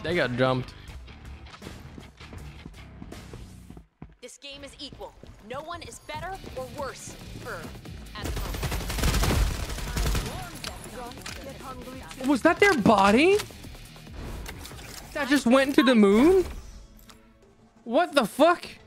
They got jumped. This game is equal. No one is better or worse. At the moment. Was that their body? That just went into the moon? What the fuck?